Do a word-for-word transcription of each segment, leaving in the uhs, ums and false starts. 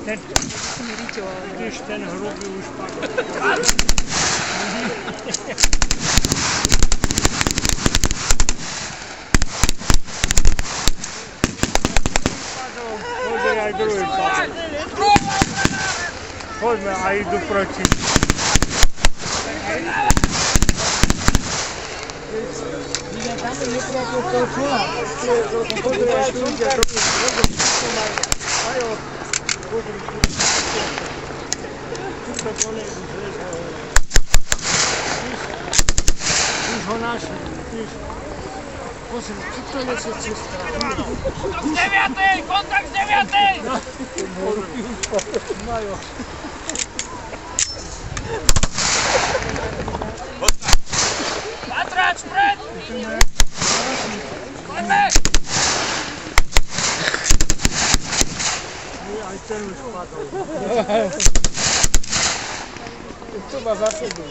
Ten, když ten hrubý už padl. Pojďme, já jdu druhý padl. Pojďme, a jdu proti. Už ho našli, víš. Prosím, co to je se cesta? Kontakt z deviatej! Kontakt z deviatej! No jo. Patrač, pred! Poďme! Aj ten už padol. To má za sebou.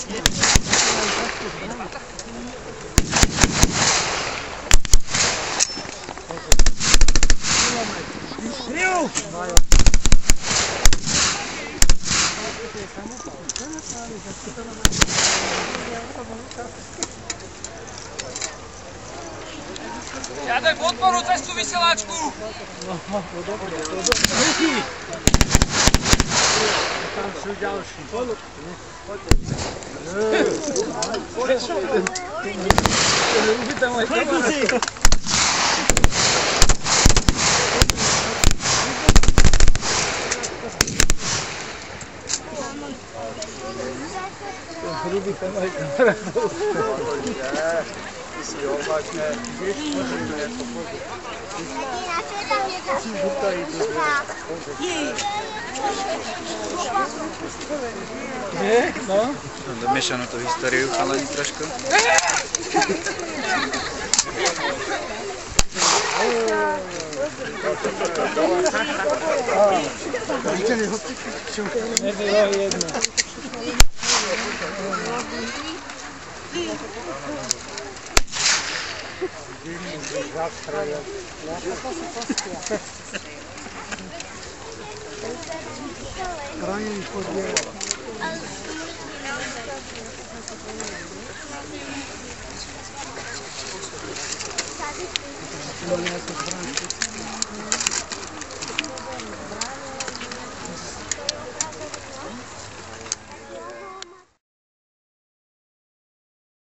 Jo! Žiadaj podporu cez tú vysielačku! Tam sú ďalší. Uvítam aj kamaráta. Hrubý tam aj kamarátov. Ty si opačne, vieš, pozrieme, ako pôjde. Nie? No? Mám domiešanú tú históriu, chalani, trošku. Nebylo jedno. Ranení podíl. Tady.